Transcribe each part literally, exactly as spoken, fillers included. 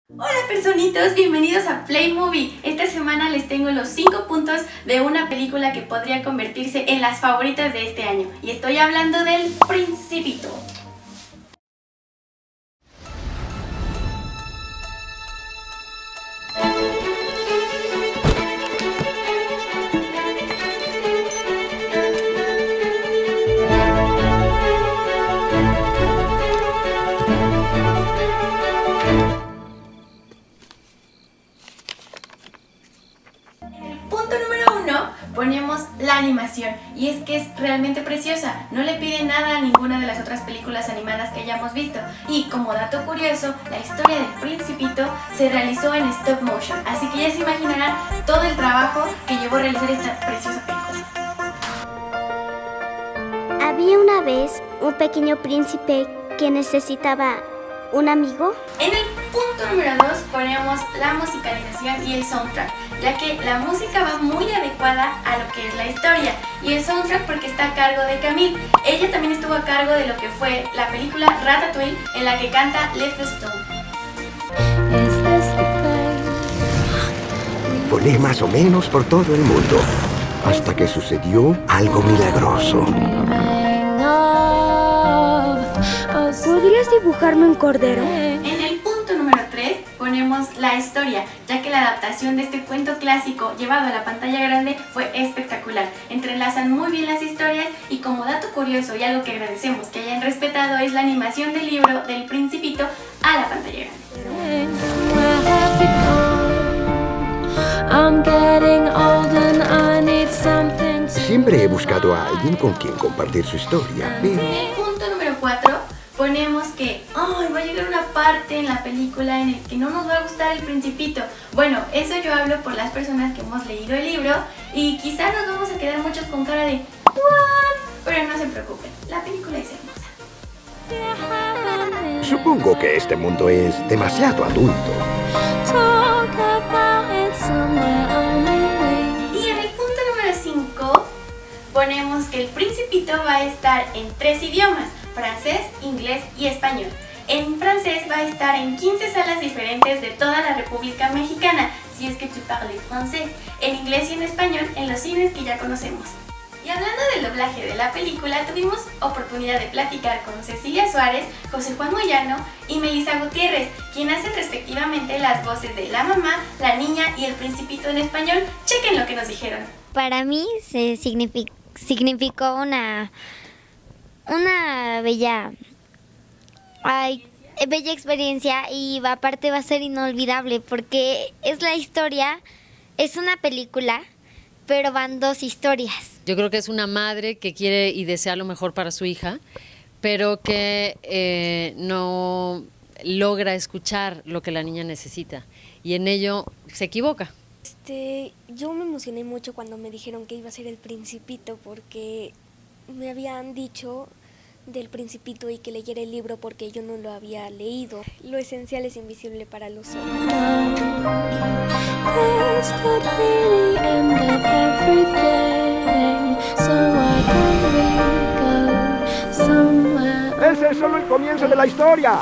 Hola personitos, bienvenidos a Play Movie. Esta semana les tengo los cinco puntos de una película que podría convertirse en las favoritas de este año. Y estoy hablando del Principito. Ponemos la animación, y es que es realmente preciosa, no le pide nada a ninguna de las otras películas animadas que hayamos visto. Y como dato curioso, la historia del Principito se realizó en stop motion, así que ya se imaginarán todo el trabajo que llevó a realizar esta preciosa película. Había una vez un pequeño príncipe que necesitaba un amigo. En el punto número dos ponemos la musicalización y el soundtrack, ya que la música va muy adecuada a lo que es la historia, y el soundtrack porque está a cargo de Camille. Ella también estuvo a cargo de lo que fue la película Ratatouille, en la que canta Leave the Stone. Volé más o menos por todo el mundo, hasta que sucedió algo milagroso. ¿Podrías dibujarme un cordero? En el punto número tres ponemos la historia, ya que la adaptación de este cuento clásico llevado a la pantalla grande fue espectacular. Entrelazan muy bien las historias, y como dato curioso y algo que agradecemos que hayan respetado es la animación del libro del Principito a la pantalla grande. Siempre he buscado a alguien con quien compartir su historia, pero... En el punto número cuatro ponemos que oh, va a llegar una parte en la película en el que no nos va a gustar el Principito. Bueno, eso yo hablo por las personas que hemos leído el libro, y quizás nos vamos a quedar muchos con cara de ¿what? Pero no se preocupen, la película es hermosa. Supongo que este mundo es demasiado adulto. Y en el punto número cinco ponemos que el Principito va a estar en tres idiomas: francés, inglés y español. En francés va a estar en quince salas diferentes de toda la República Mexicana, si es que tu parles francés. En inglés y en español en los cines que ya conocemos. Y hablando del doblaje de la película, tuvimos oportunidad de platicar con Cecilia Suárez, José Juan Moyano y Melissa Gutiérrez, quien hacen respectivamente las voces de la mamá, la niña y el Principito en español. Chequen lo que nos dijeron. Para mí se signific- significó una... una bella ay, bella experiencia, y aparte va a ser inolvidable porque es la historia, es una película, pero van dos historias. Yo creo que es una madre que quiere y desea lo mejor para su hija, pero que eh, no logra escuchar lo que la niña necesita, y en ello se equivoca. Este, yo me emocioné mucho cuando me dijeron que iba a ser el Principito, porque me habían dicho del Principito y que leyera el libro porque yo no lo había leído. Lo esencial es invisible para los ojos. ¡Ese es solo el comienzo de la historia!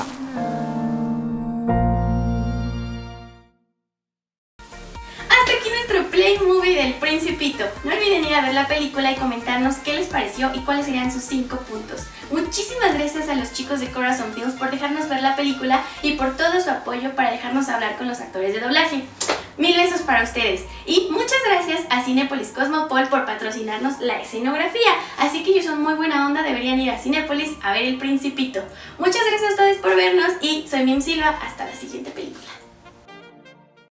Play Movie del Principito. No olviden ir a ver la película y comentarnos qué les pareció y cuáles serían sus cinco puntos. Muchísimas gracias a los chicos de Corazon Films por dejarnos ver la película y por todo su apoyo para dejarnos hablar con los actores de doblaje. Mil besos para ustedes, y muchas gracias a Cinépolis Cosmopol por patrocinarnos la escenografía. Así que ellos son muy buena onda, deberían ir a Cinépolis a ver el Principito. Muchas gracias a ustedes por vernos, y soy Mim Silva. Hasta la siguiente.